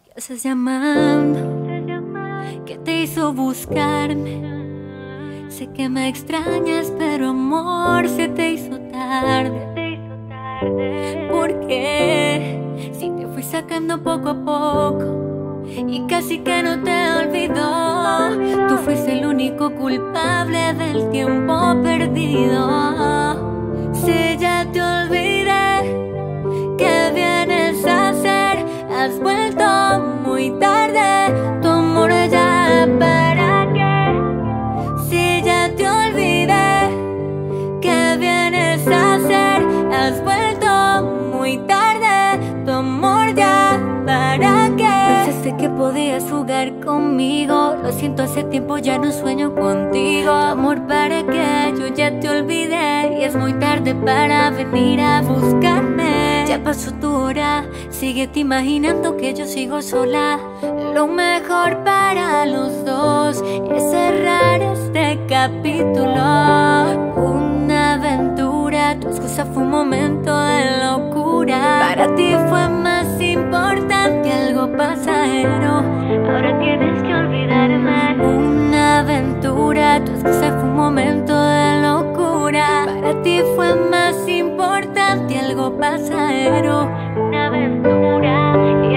¿Qué haces llamando? ¿Qué te hizo buscarme? Sé que me extrañas, pero amor, se te hizo tarde. ¿Por qué? Si te fui sacando poco a poco y casi que no te olvidó. Tú fuiste el único culpable del tiempo perdido. Si ya te olvidé, ¿qué vienes a hacer? Has vuelto muy tarde, tu amor ya para qué. Si ya te olvidé, ¿qué vienes a hacer? Has vuelto muy tarde, tu amor ya para qué. Pensaste que podías jugar conmigo, lo siento, hace tiempo ya no sueño contigo. Tu amor para qué, yo ya te olvidé y es muy tarde para venir a buscarme. Ya pasó tu hora, síguete imaginando que yo sigo sola. Lo mejor para los dos es cerrar este capítulo. Una aventura, tu excusa fue un momento de locura. Para ti fue más importante algo pasajero. Ahora tienes que olvidarme. Una aventura, tu excusa fue un momento de locura. Para ti fue más importante algo pasajero. Una aventura,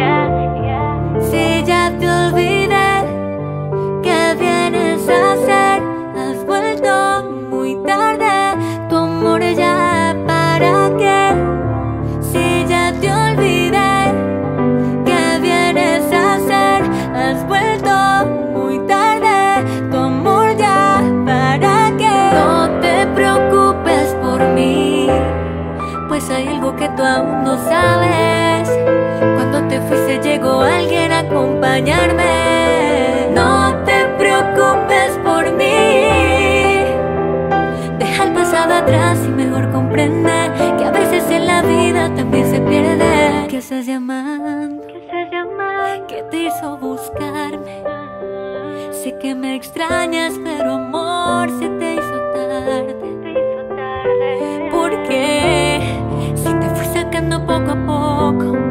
Si ya te olvidé, ¿qué vienes a hacer? Has vuelto muy tarde, tu amor ya para qué. Si ya te olvidé, ¿qué vienes a hacer? Has vuelto muy tarde, tu amor ya para qué. No te preocupes por mí, pues hay algo que tú aún no sabes. Cuando te fuiste llegó alguien a acompañarme. No te preocupes por mí, deja el pasado atrás y mejor comprende que a veces en la vida también se pierde. ¿Qué estás llamando? ¿Qué te hizo buscarme? Sé que me extrañas, pero amor, se te hizo tarde. ¿Por qué? Si te fui sacando poco a poco